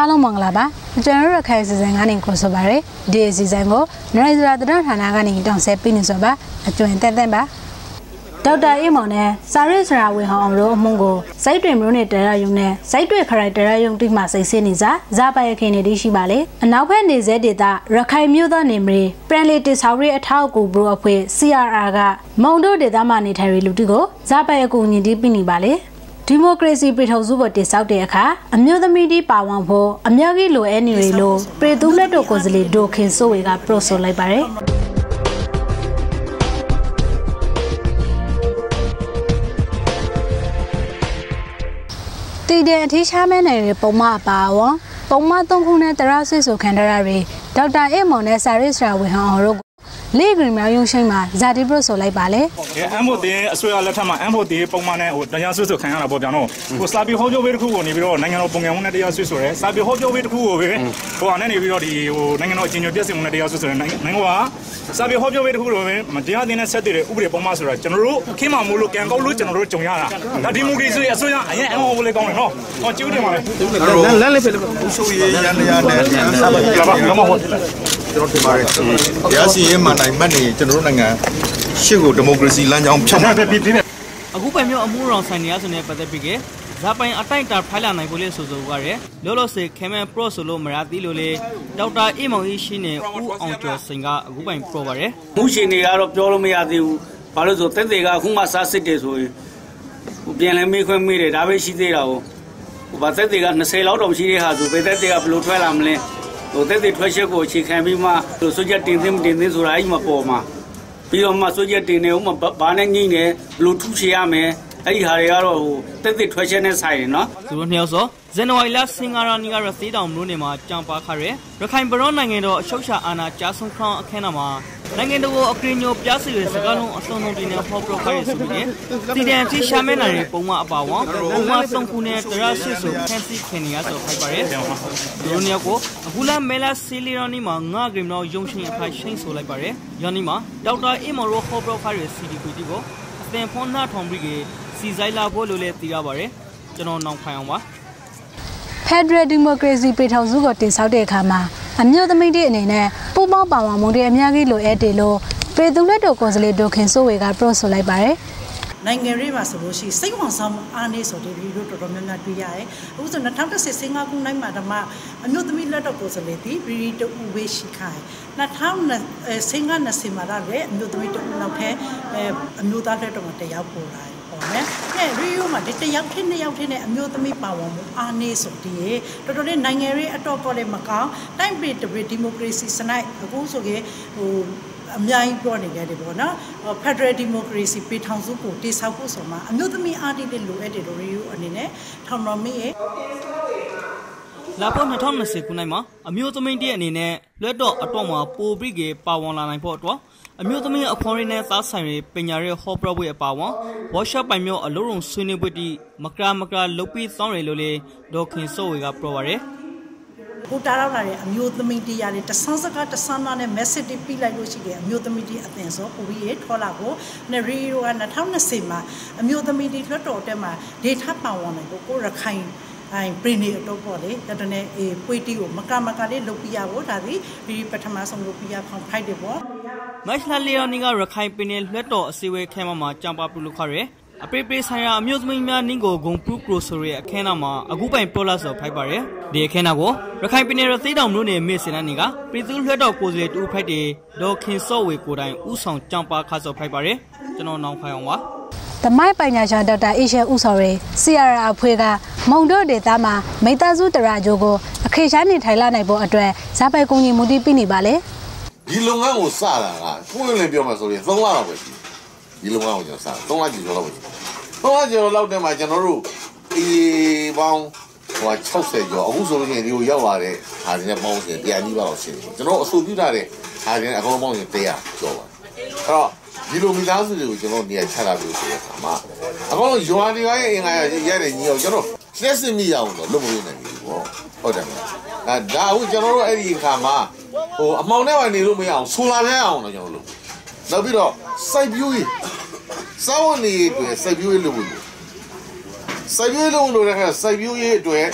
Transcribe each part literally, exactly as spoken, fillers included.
အားလုံးမင်္ဂလာပါကျွန်တော်တို့ရခိုင်စီစဉ်ကနေကိုဆိုပါရယ်ဒီစီစဉ်ကိုနိုင်စရာတရဌာနကနေတောင်းဆက်ပေးနေဆိုပါအကျွင်တက်တက်ပါဒေါက်တာအေးမောင်နဲ့စာရစ်စရာဝေဟောင်းအောင်တို့အမှုကိုစိုက်တွင်မျိုးနဲ့တရားရုံနဲ့စိုက်တွင်ခရိုင်တရားရုံတိမှစိတ်ဆင်းနေစားဇာပိုင်ခင်းနေတိရှိပါလေအနောက်ဘက်နေစေဒေတာရခိုင်မြို့သားနေမရီပရန်လီတစ်ဆောက်ရေးအထောက်အကူဘရိုအဖွဲ့ C R R ကမုံတို့ဒေတာမှနေထိုင်ရီလူတိကိုဇာပိုင်အကူညီတိပြနေပါလေဒီမိုကရေစီပြည်ထောင်စုပေါ်တိဆောက်တဲ့အခါအမျိုးသမီးတီပါဝင်ဖို့အများကြီးလိုအပ်နေရလို့ပြည်သူလက်တော်ကိုယ်စားလှယ်ဒိုခင်စိုးဝေကပရိုဆိုလိုက်ပါတယ်တည်တဲ့အထီးရှားမဲနယ်တွေပုံမှန်ပါဝပုံမှန်သုံးခုနဲ့တရဆွေဆိုခံရတာတွေဒေါက်တာအေးမောင်နဲ့စာရစ်စရာဝေဟောင်းအောင်တို့လေဂရီမြောင်ရုံရှိမှာဇာတိပရိုဆိုလိုက်ပါလေအမ်ဖို့တေအဆွေအလက်ထက်မှာအမ်ဖို့တေပုံမှန်နဲ့ဟိုတရားဆွေဆိုခံရတာပေါ့ဗျာနော်ဟိုစာပေဟောပြောပေးတစ်ခုကိုနေပြီးတော့နိုင်ငံတော်ပုံငယ်မှုနဲ့တရားဆွေဆိုရဲစာပေဟောပြောပေးတစ်ခုကိုပဲဟိုအနေနဲ့ပြီးတော့ဒီဟိုနိုင်ငံတော်အချင်းချင်းပြည့်စုံမှုနဲ့တရားဆွေဆိုရဲနိုင်ငံကစာပေဟောပြောပေးတစ်ခုလိုပဲမတရားတင်တဲ့ဆက်တဲ့ဥပဒေပုံမှန်ဆိုတာကျွန်တော်တို့ခင်းမှမို့လို့ကံကောက်လို့ကျွန်တော်တို့ကြုံရတာဒါဒီမိုကရေစီအစိုးရအရင်အမ်ဟောလေးကောင်းတယ်နော်ဟောကျူးတယ်ပါလေလမ်းလေးဖြစ်လို့ဆိုရရန်ရန်နဲ့လာပါတော့မဟုတ်ကျွန်တော်ဒီမှာရရှိရေးမှနိုင်မှတ်နေကျွန်တော်တို့နိုင်ငံရှေ့ကိုဒီမိုကရေစီလမ်းကြောင်းဖြတ်မှတ်ပြီးပြီးအခုပိုင်မျိုးအမှုရောင်ဆိုင်နေရဆိုနေပတ်သက်ပြီးကဇာပိုင်အတိုက်တာဖိုင်လာနိုင်ဖို့လေဆိုဆိုကြရဲလောလောဆယ်ခဲမန်ပရိုဆိုလို့မရသေးလို့လေဒေါက်တာအေးမောင်ကြီးရှိနေဦးအောင်ကျော်စိန်ကအခုပိုင်ပရိုပါရယ်မှုရှင်တွေကတော့ပြောလို့မရသေးဘူးဘာလို့ဆိုတက်တွေကအခုမှစားစစ်တယ်ဆိုရင်ပြန်လဲမေးခွင့်မေးတယ်ဒါပဲရှိသေးတာကိုဘာတက်တွေက၂၀လောက်တော့ရှိတဲ့ဟာဆိုဘယ်တက်တွေကဘယ်လိုထွက်လာမလဲဟိုတက်တွေထွက်ချက်ကိုအခြေခံပြီးမှဆိုချက်တင်သိမတင်သိဆိုတာအဲ့ဒီမှာပေါ်မှာပြီးတော့မှဆိုချက်တင်နေဦးမှာဘာနဲ့ညှိနေဘယ်လိုထုချရမယ်အဲ့ဒီဟာတွေကတော့ဟိုတက်တက်ထွက်ချက်နဲ့ဆိုင်တယ်နော်သူတို့နှစ်ယောက်ဆိုဇန်နဝါရီလစင်ကာရာနီကရသေးတောင်မြို့နယ်မှာကြံပါခရဲရခိုင်ပရောနိုင်ငံတော်အချုပ်ချာအာဏာကြားဆုံးခေါင်းအခမ်းအနားမှာနိုင်ငံတော်ကိုအကရင်ညိုပြစီရဲစကားလုံးအစုံလုံးတင်နဲ့ဟောပရိုဖိုင်ဆိုပြီးတည်တဲ့အထိရှာမဲနိုင်တဲ့ပုံမှန်အပါဝံပုံမှန်သုံးခုနဲ့တရရှိဆိုဖန်စီခင်နေရဆိုဖိုက်ပါရဲသူတို့နှစ်ယောက်ကိုအခုလမဲလာစီလီရောနီမှာငါဂရမ်တော့ယုံရှင်အဖိုင်ရှိန်ဆိုလိုက်ပါရဲယန်နီမှာဒေါက်တာအေမော်ရိုဟောပရိုဖိုင်ရဲ့စီဒီကူတီကိုအသင်ဖွန်နာထောင်ပြီးကစီဆိုင်လာဖို့လိုလဲသိရပါရဲကျွန်တော်နောင်ခိုင်အောင်ပါဖက်ဒရယ်ဒီမိုကရေစီပြည်ထောင်စုကိုတင်ဆောက်တဲ့အခါမှာအမျိုးသမီးတွေအနေနဲ့ပူပေါင်းပါဝင်မှုတွေအများကြီးလိုအပ်တယ်လို့ပြည်သူ့လက်တော်ကိုယ်စားလှယ်ဒိုခင်စိုးဝေကပရိုဆိုလိုက်ပါတယ်နိုင်ငံရေးမှာဆိုလို့ရှိရင်စိတ်ဝင်စားမှုအားနည်းဆိုတဲ့ဒီလိုတော်တော်များများတွေ့ရတယ်။အခုဆို၂၀၁၀စင်ကာပူနိုင်မှာဓမ္မအမျိုးသမီးလက်တော်ကိုယ်စားလှယ်ဒီရီတူဝေရှိခိုင်၂၀၂၀စင်ကာ၂၀မှာလည်းအမျိုးသမီးတူနောက်ထပ်အမျိုးသားလက်တော်မှာတရားပေါ်လာတယ်ပေါ့နော်။အဲရီယိုမှာဒီတယောက်ထင်းနှစ်ယောက်ထင်းနဲ့အမျိုးသမီးပါဝင်မှုအားနည်းဆိုဒီတော်တော်လေးနိုင်ငံရေးအတော့ပေါ်လည်းမကောင်းတိုင်းပြည်တပြည်ဒီမိုကရေစီစနစ်အခုဆိုရင်ဟိုအများကြီးပြောနေကြတယ်ပေါ့နော်ဖက်ဒရယ်ဒီမိုကရေစီပြည်ထောင်စုကိုတည်ဆောက်ဖို့ဆိုမှအမျိုးသမီးအားတွေလိုအပ်တယ်လို့ရီယိုအနေနဲ့ထောင်တော်မင်းရဲ့လာပေါ်၂၀၂၀ခုနှစ်မှာအမျိုးသမီးတည်းအနေနဲ့လွတ်တော့အတော့မှာပိုပြီးကပါဝင်လာနိုင်ဖို့အတွက်အမျိုးသမီးအခွန်ရင်းနဲ့သားဆိုင်တွေပညာရေးဟောပြောပွဲအပါအဝင် workshop ပိုင်မျိုးအလုံးစုံဆွေးနွေးပွဲတီမကရာမကရာလုပ်ပြီးသောင်းရလို့လေဒေါခင်စိုးဝေကပြောပါရယ်ကိုတာရောက်လာတဲ့အမျိုးသမီးတရားတွေတဆန်းစကားတဆန်းသားနဲ့ message တွေပြလိုက်လို့ရှိတယ်အမျိုးသမီးတွေအသင်စောပူပြီးရထောလာကိုနဲ့ရီယိုက၂၀၂၀မှာအမျိုးသမီးတွေလွတ်တော်တက်မှာ data ပါဝင်တယ်ကိုကိုရခိုင်အိုင်ပရီနေအတော့ပေါ့လေတတနဲ့အေးပွေးတီကိုမကမကလေးလုပ်ပြရဖို့ဒါဒီဒီပထမဆုံးလုပ်ပြရဖောင်ဖိုက်တယ်ပေါ့မက်လာလီယိုနီကရခိုင်ပင်နယ်လွတ်တော်အစည်းအဝေးခဲမှာကြံပါပြုလုပ်ခရဲအပေပေဆိုင်ရာအမျိုးသမီးများနင်းကိုဂုံပရူပရိုဆိုရဲ့အခမ်းအနားမှာအခုပိုင်ပေါ်လာဆိုဖိုက်ပါရယ်ဒီအခမ်းအနားကိုရခိုင်ပြည်နယ်ရသေးတောင်မြို့နယ်မေစင်နန်းနေကပြည်သူ့လွှတ်တော်ကိုယ်စားလှယ်တူဖိုက်တဲ့ဒေါခင်စော့ဝေကိုတိုင်ဥဆောင်ကြံပါခါဆိုဖိုက်ပါရယ်ကျွန်တော်နောင်ခိုင်အောင်ပါတမိုင်းပညာရှင်ဒေါက်တာအေရှယ်ဦးစော်ရေ C R R အဖွဲ့ကမုံတို့ဒေသမှာမိသားစုတရာဂျိုကိုအခေရှားနေထိုင်လာနိုင်ဖို့အတွက်ဇာပိုင်ကုန်ကြီးမူတည်ပြနေပါလေဒီလုပ်ငန်းကိုစတာကကိုယ်လည်းပြောမှဆိုရင်သုံးလလောက်ပဲရှိဒီလုပ်ငန်းကိုကျွန်တော်စသုံးလကြည့်တော့လောက်ပဲသုံးလကျော်လောက်တည်းမှာကျွန်တော်တို့အေးပေါင်းဟို၆၀ကျော်အခုဆိုလို့ရှိရင်ဒီကိုရောက်လာတဲ့ဟာတွေနဲ့ပေါင်းရင်၁၀၀နီးပါးလောက်ရှိတယ်ကျွန်တော်အဆိုပြုထားတဲ့ဟာတွေနဲ့အကုန်လုံးပေါင်းရင်၁၀၀ကျော်ပါအဲ့တော့ဒီလိုမိသားစုတွေကိုကျွန်တော်နေရာချထားလို့ဆိုတဲ့အခါမှာအကောင်လုံးရွာတွေရဲ့အင်္ဂါရရတဲ့ညီအောင်ကျွန်တော်လက်စစ်မိရအောင်တော့လုပ်မလို့နိုင်ဘူးပေါ့ဟုတ်တယ်မလားအဲဒါအခုကျွန်တော်တို့အဲ့ဒီအခါမှာဟိုအမောင်နဲ့ဝင်နေလို့မရအောင်ဆိုလာပြအောင်တော့ကျွန်တော်လုပ်နောက်ပြီးတော့စိုက်ပျိုးရေးစောင်းနေတွေစိုက်ပျိုးရေးလုပ်လို့စိုက်ပျိုးရေးလုပ်လို့လည်းစိုက်ပျိုးရေးအတွက်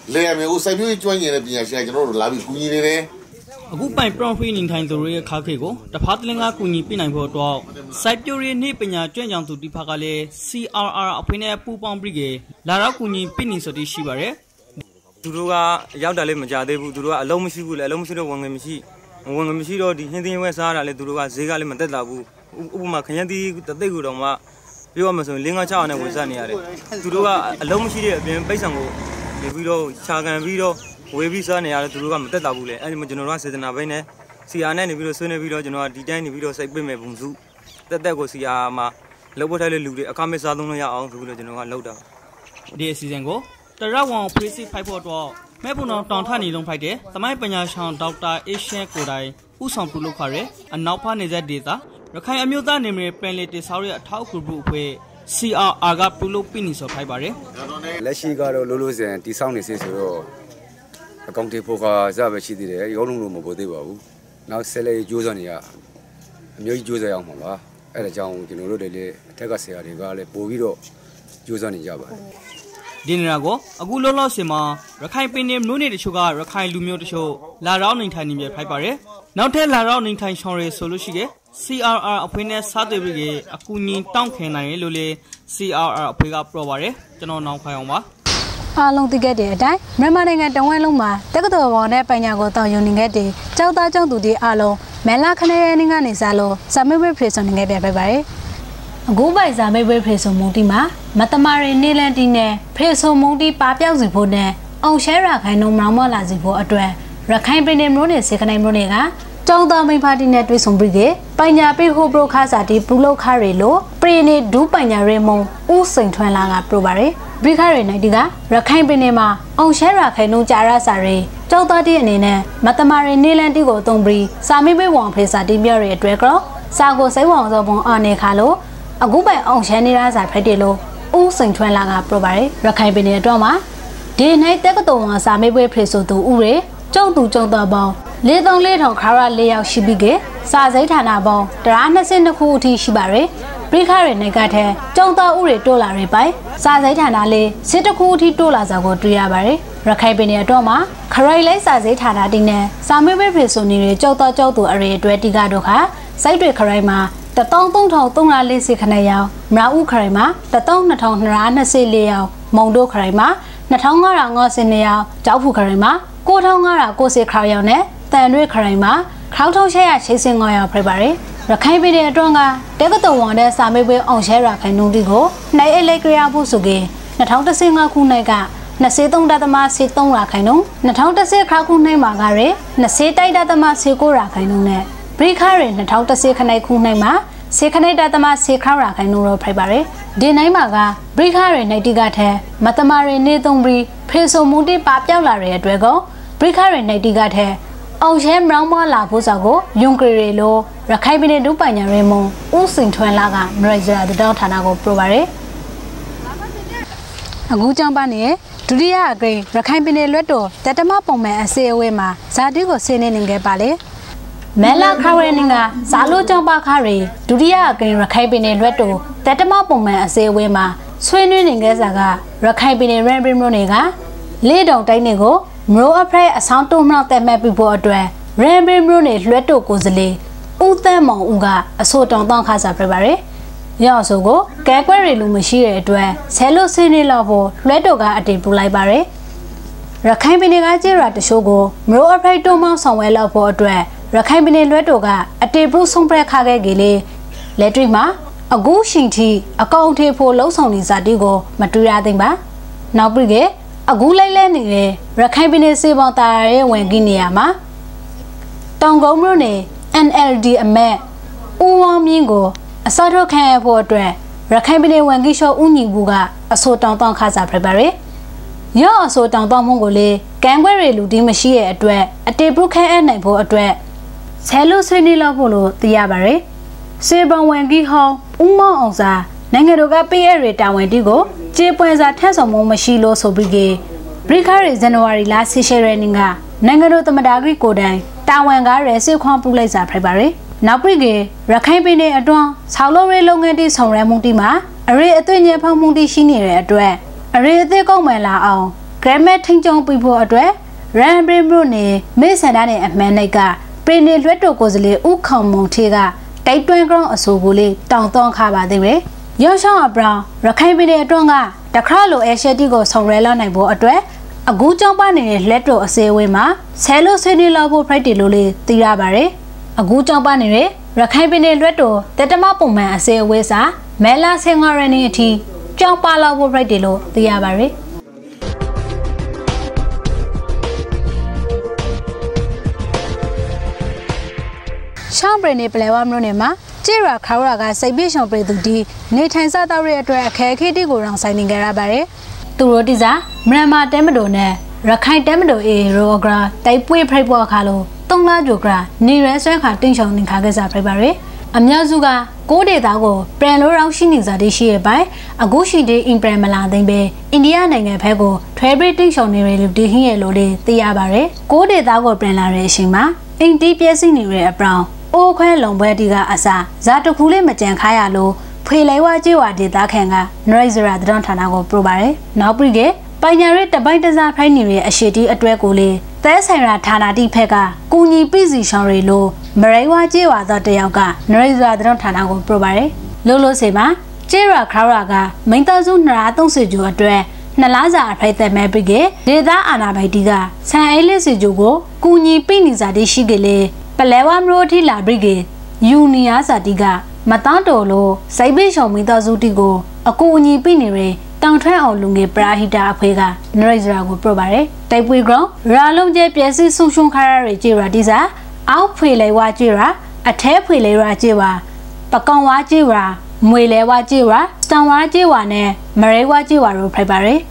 လေအမေကိုစိုက်ပျိုးရေးကျွမ်းကျင်တဲ့ပညာရှင်ကကျွန်တော်တို့လာပြီးကူညီနေတယ်အခုပိုင်ပရော့ဖီနေထိုင်သူတွေရဲ့ခါခေကိုတဖားတလင်းကကူညီပြနိုင်ဖို့တော့စိုက်ပျိုးရေးနှိပညာကျွမ်းကြောင်သူတိဖာကလည်း C R R အဖွဲ့နဲ့ပူးပေါင်းပြီးကေလာတော့ကူညီပြနေဆိုတည်ရှိပါတယ်သူတို့ကရောက်တာလည်းမကြသေးဘူးသူတို့ကအလုံးမရှိဘူးလေအလုံးမရှိတော့ဝင်ငယ်မရှိဝင်ငယ်မရှိတော့ဒီဟင်းသင်းဝဲစားတာလေသူတို့ကဈေးကလည်းမတက်တာဘူးဥပမာခရမ်းသီးတသိက်ကိုတော့မှပြောရမှာဆိုရင်လင်းကားချအောင်နဲ့ဝင်စားနေရတယ်သူတို့ကအလုံးမရှိတဲ့အပြင်ပိတ်ဆံကိုနေပြီးတော့ခြာခံပြီးတော့ဝေးပြီးစားနေရတယ်သူတို့ကမတက်တာဘူးလေအဲဒီမှာကျွန်တော်တို့ကစေတနာဘိန်းနဲ့စီအာနဲ့နေပြီးတော့ဆွေးနွေးပြီးတော့ကျွန်တော်ကဒီတိုင်းနေပြီးတော့စိတ်ပိတ်မဲ့ပုံစုတက်တက်ကိုစီအာမှာလောက်ပေါ်ထိုက်တဲ့လူတွေအခမဲ့စားသုံးလို့ရအောင်ဆိုပြီးတော့ကျွန်တော်ကလောက်တာဒီအစီအစဉ်ကိုတရဝံဖရီစီဖိုက်ဖို့တော့မဲပုံတော်တောင်ထနေလုံးဖိုက်တဲ့သမိုင်းပညာရှင်ဒေါက်တာအေရှန်ကိုတိုင်ဥဆောင်ပြုလုပ်ခရဲအနောက်ဖာနေတဲ့ဒေသရခိုင်အမျိုးသားနေမည်ပင်လေတေဆောက်ရဲ့အထောက်အကူပြုအဖွဲ့ C R R ကပြုလုပ်ပြီးနေဆိုဖိုက်ပါတယ်လက်ရှိကတော့လိုလိုစင်တိဆောက်နေစေဆိုတော့အကောင့်တေဖို့ကစားပဲရှိသေးတယ်ရုံးလုံးလို့မပေါ်သေးပါဘူးနောက်ဆက်လက်ကြိုးစားနေရအမျိုးကြီးကြိုးစားရအောင်ပါပါအဲ့ဒါကြောင့်ကျွန်တော်တို့တွေလည်းအထက်ကဆရာတွေကလည်းပို့ပြီးတော့ကြိုးစားနေကြပါတယ်ဒီနေရာကိုအခုလောလောဆယ်မှာရခိုင်ပင်နယ်မျိုးနွယ်တချို့ကရခိုင်လူမျိုးတချို့လာရောက်နေထိုင်နေပြဖိုက်ပါတယ်နောက်ထပ်လာရောက်နေထိုင်ဆောင်ရဆိုလို့ရှိတဲ့ C R R အဖွဲ့နဲ့စားတွေ့ပြီးကအကူအညီတောင်းခံနိုင်ရလို့လေ C R R အဖွဲ့ကပြောပါတယ်ကျွန်တော်နောက်ခိုင်အောင်ပါအားလုံးသိခဲ့တဲ့အတိုင်းမြန်မာနိုင်ငံတဝန်းလုံးမှာတက္ကသိုလ်ပေါ်နဲ့ပညာကိုတောင်းယူနေခဲ့တဲ့ကျောင်းသားကျောင်းသူတွေအားလုံးမဲလာခနဲ့နေကနေစားလို့စာမေးပွဲဖြေဆိုနေခဲ့ပြပြပါတယ်အခုပိုင်စာမေးပွဲဖြေဆိုမှုတီမှာမတမာရီနေလန်တီနဲ့ဖြေဆိုမှုတီပါပြောက်စီဖို့နဲ့အောင်ရှဲရခိုင်နှုံမောင်မောလာစီဖို့အတွက်ရခိုင်ပြည်နယ်မျိုးနယ်စေခနိုင်မျိုးနယ်ကကျောင်းသားမိဖတီနဲ့တွေ့ဆုံပြီးကပညာပေးဟိုပရိုခါစာတီပူလောက်ခရီလို့ပရီနေဒူးပညာရေးမုံဦးစိန်ထွန်းလာကပြောပါတယ်ဘိခရီနိုင်တီကရခိုင်ပြည်နယ်မှာအောင်ရှဲရခိုင်နှုံကြာရစာရီကျောင်းသားတီအနေနဲ့မတမာရီနေလန်တီကိုအသုံးပြီးစာမေးပွဲဝန်ဖေးစာတီပြောရတဲ့အတွက်ကတော့စာကိုစိတ်ဝင်စားပုံအားနေခါလို့အခုပိုင်အောင်ရှမ်းနေရစာဖက်တယ်လို့ဦးစိန်ထွန်းလာကပြောပါတယ်ရခိုင်ပြည်နယ်အတွက်မှာဒီနေ့တက္ကသိုလ်မှာစာမေးပွဲဖေးဆိုသူဦးရေကျုံသူကျုံတော်ပေါင်းလေးသုံးလေးထောင်ခါရလေးယောက်ရှိပြီးကစာစိတ်ဌာနပေါင်းတရာနှစ်ဆနှစ်ခုအထိရှိပါတယ်ပြည်ခရဲနေကထဲကျုံတော်ဦးရေတိုးလာတွေပိုင်စာစိတ်ဌာနလေးစစ်တစ်ခုအထိတိုးလာစာကိုတွေ့ရပါတယ်ရခိုင်ပြည်နယ်အတွက်မှာခရိုင်လိုက်စာစိတ်ဌာနတင်းနဲ့စာမေးပွဲဖေးဆိုနေတွေကျုံတော်ကျုံသူအရေအတွက်တိကတော့ခါစိုက်တွေခရိုင်မှာတတောင်းသုံးထောင်သုံးရာလေးစိခနဲ့ရောင်မရာဦးခရိုင်မှာတတောင်းနှစ်ထောင်နှစ်ရာနှစ်စိလေးရောင်မုံတို့ခရိုင်မှာနှစ်ထောင်ငါးရာငါးစိနေရောင်ကျောက်ဖူခရိုင်မှာကိုထောင်ငါးရာကိုစိခရောင်ရောင်နဲ့တန်ရွေခရိုင်မှာခေါထောင်ရှဲရချိစင်ငေါရောင်ဖိပါတယ်ရခိုင်ပြည်နယ်အတွင်းကတက္ကသိုလ်ဝန်တဲ့စာမေးပွဲအောင်ရှဲရခိုင်နှုန်းတီကိုနိုင်အလိုက်ကြရဖို့ဆိုကေနှစ်ထောင်တစ်ဆငါခုနှစ်ကနှစ်စေသုံးဒသမစေသုံးရာခိုင်နှုန်းနှစ်ထောင်တစ်ဆခါခုနှစ်မှာကရဲနှစ်စေတိုက်ဒသမစေကိုရာခိုင်နှုန်းနဲ့ဘရိခရဲနှစ်ထောင်တစ်ဆခနိုင်ခုနှစ်မှာစေခနိုင်ဒသမစေခရာခိုင်နှုန်းတော့ဖိပါတယ်ဒီနိုင်မှာကဘရိခရဲနိုင်တိကထဲမတမာရီနေသုံးပြီးဖေဆိုမှုတိပါပြောက်လာတဲ့အတွက်ကောဘရိခရဲနိုင်တိကထဲအောင်ရှဲမောင်းမလာဖို့စာကိုယုံကြည်ရလို့ရခိုင်ပြည်နယ်ဒုပညာရေးမုံဦးစိန်ထွန်းလာကမရိုက်ဇရာတောင်းဌာနကိုပြောပါတယ်အခုကြောင့်ပါနေဒုတိယအဂိမ်းရခိုင်ပြည်နယ်လွတ်တော်တတမပုံမှန်အစေအဝဲမှာဇာတိကိုဆင်းနေနေခဲ့ပါလေမဲလာခရဲနင်းကဇာလိုကြောင့်ပါခရီဒုတိယအဂိမ်းရခိုင်ပြည်နယ်လွတ်တော်တတမပုံမှန်အစေအဝဲမှာဆွေးနွေးနေခဲ့စားကရခိုင်ပြည်နယ်ရန်ပရီမျိုးတွေကလေးတောင်တိုင်းတွေကိုမရိုအဖရဲအဆောင်တုံးမှောက်တဲ့မဲ့ပြဖို့အတွက်ရန်ပရီမျိုးတွေလွတ်တော်ကိုစလေဦးသန်းမောင်ဦးကအဆိုတောင်တောင်းခါစားပြပါတယ်ရောက်ဆိုကိုကဲကွဲရီလူမရှိတဲ့အတွက်ဆဲလို့ဆင်းနေလောက်ဖို့လွှဲတော်ကအတင်ပူလိုက်ပါတယ်ရခိုင်ပြည်နယ်ကကျေးရွာတချို့ကိုမရိုအဖရိုက်တုံးမောင်းဆောင်ဝဲလောက်ဖို့အတွက်ရခိုင်ပြည်နယ်လွှဲတော်ကအတင်ပူဆုံးပြက်ခခဲ့ကြလေလက်တွေ့မှာအခုရှင်တီအကောင့်ထေဖို့လှုံ့ဆော်နေစားတီကိုမတူရသိမ့်ပါနောက်ပြီးကအခုလိုက်လဲနေတဲ့ရခိုင်ပြည်နယ်စေပေါင်းတာရဲ့ဝင်ကြီးနေရာမှာတောင်ကုန်းမြို့နယ် N L D အမက်ဦးဝမ်းမြင့်ကိုအစောထုတ်ခံရဖို့အတွက်ရခိုင်ပြည်နယ်ဝန်ကြီးချုပ်ဦးညီဘူးကအဆိုတောင်းတောင်းခါစားပြပါတယ်။ရော့အဆိုတောင်းတောင်းမှုကိုလေကံကွဲရီလူတီးမရှိရဲ့အတွက်အတေပရုခဲအနိုင်ဖို့အတွက်ဆဲလို့ဆွေးနွေးလောက်ဖို့လို့သိရပါတယ်။စေပံဝန်ကြီးဟောင်းဦးမောင်အောင်စာနိုင်ငံတော်ကပေးရတဲ့တာဝန်တီးကိုကျေပွင့်စာထက်ဆောင်မှုမရှိလို့ဆိုပြီးကဘရိခရီဇန်နဝါရီလဆယ်ရက်နေ့ကနိုင်ငံတော်သမ္မတကြီးကိုတိုင်တာဝန်ကားရဲစစ်ခွန်ပူလိုက်စာဖိုက်ပါတယ်။နောက်ပြီးကရခိုင်ပြည်နယ်အတွင်းဆောက်လုပ်ရေးလုပ်ငန်းတီဆောင်ရွက်မှုတီမှာအရေးအသွင်ညဖောက်မှုတီရှိနေတဲ့အတွက်အရေးအသေးကောက်မှန်လာအောင်ဂရမက်ထင်းကျုံပြဖို့အတွက်ရန်ဘရင်းဘရိုနေမေဆန်ဒါနဲ့အမှန်နိုင်ကပရင်နေလွတ်တော်ကိုယ်စားလှယ်ဦးခေါမုံထေးကတိုက်တွန်းကြောင်းအဆိုကိုလေးတောင်းသွင်းခါပါသေးတယ်။ရောရှောင်းအဘရောင်ရခိုင်ပြည်နယ်အတွင်းကတခါလိုအဲရှက်တီကိုဆောင်ရဲလာနိုင်ဖို့အတွက်အကူကြောင်းပါနေတဲ့လက်တော်အစည်းအဝေးမှာဆဲလို့ဆွေးနွေးလောက်ဖို့ဖိုက်တယ်လို့လေးသိရပါတယ်။အကူကြောင်းပါနေတဲ့ရခိုင်ပြည်နယ်လွတ်တော်တက်တမပုံမှန်အစည်းအဝေးစာမဲလာဆင်ငါရနေအထိကြောင်းပါလောက်ဖို့ဖိုက်တယ်လို့သိရပါတယ်။ရှောင်းပရနေပလဲဝါမျိုးနယ်မှာကျေရာခါရာကစိတ်ပြေရှောင်ပြည်သူဒီနေထိုင်စားသောက်ရဲ့အတွက်အခက်အခဲတွေကိုတောင်ဆိုင်နေကြရပါတယ်။သူတို့တိစားမြန်မာတဲမတော်နဲ့ရခိုင်တဲမတော်အေရောဂရာတိုက်ပွေဖိုက်ပေါ်ခါလို့တုံးလားကြိုကရာနေရဲဆွဲခါတင်းရှောင်နေခါခဲ့စားဖိုက်ပါရယ်။အများစုကကိုးဒေတာကိုပြန်လို့ရောက်ရှိနေစားတဲ့ရှိရဲ့ပိုင်းအခုရှိတဲ့အင်ပရမလာသိမ့်ပဲအိန္ဒိယနိုင်ငံဘက်ကိုထွဲပရိတင်းရှောင်နေရလို့ဒီဟင်းရဲ့လို့လေးသိရပါရယ်။ကိုးဒေတာကိုပြန်လာတဲ့အချိန်မှာအိမ်တီးပြည့်စည်နေတဲ့အပြောင်းအိုးခွဲလုံပွဲတီကအစားဇာတခုလေးမကြံခါရလို့ဖွေလိုက်ဝကြေးဝဒေတာခံကနရိဇရာတတော်ဌာနကိုပြပါတယ်။နောက်ပြီးကပိုင်ညာရဲတပိုင်တစားဖိုင်းနေရဲ့အရှိတီအတွဲကိုလေသဲဆိုင်ရာဌာနတိဖက်ကကူညီပြည်စီရှောင်းရီလို့မရိဝကြေးဝသောတယောက်ကနရိဇရာတတော်ဌာနကိုပြပါတယ်။လို့လို့စေမှာကျေရာခရာကမိန်သားစုနှစ်ရာသုံးစီကျူအတွဲနှစ်လားစာအဖိုက်သက်မဲ့ပြီးကဒေတာအာနာဘိုက်တီကဆန်အိလေးစီကျူကိုကူညီပြည်နေစာတိရှိကလေးပလဲဝါမရိုထီလာဘရိဂေယူနီယာစာတီကမတန်းတော်လို့စိုက်ပိရှောင်မိသားစုတီကိုအကူအညီပြနေရတောင်ထွန်းအောင်လူငယ်ပရာဟိတာအဖွဲ့ကနရိဇရာကိုပြပါတယ်တိုက်ပွေကောင်ရာလုံးကျဲပြည့်စည်ဆုံရှုံခါရရကြေရာတီစာအောက်ဖွေလေဝါကြေရာအထဲဖွေလေရာကြေပါပကောင်ဝါကြေရာမွေလေဝါကြေရာစတန်ဝါကြေဝါနဲ့မရဲဝါကြေဝါတို့ဖိုက်ပါတယ်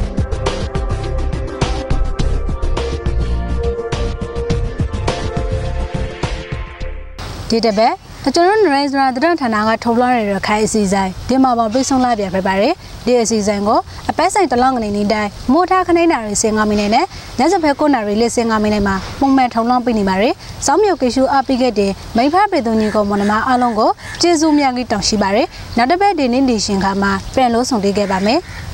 ဒီတပတ်ကျွန်တော်နရိဇရာတရဌာနကထုတ်လွှင့်ရတဲ့ခိုင်အစီအစဉ်ဒီမှာပေါ်ပြေဆုံးလာပြန်ပြပါတယ်ဒီအစီအစဉ်ကိုအပတ်ဆိုင်တလောင်းကနေနေတိုင်းမိုးထားခနိုင်နာရီစင်ငါမိနစ်နဲ့ညစဖဲကိုနာရီလေးစင်ငါမိနစ်မှာပုံမှန်ထုတ်လွှင့်ပေးနေပါတယ်စောင်းမြုပ်ကိရှုအပိကတဲ့မိဖပေသူညီကောင်မနမအားလုံးကိုကျေးဇူးများကြီးတောင်းရှိပါတယ်နောက်တစ်ပတ်ဒီနေ့ဒီရှင်ခါမှာပြန်လို့ဆောင်ပေးခဲ့ပါမယ်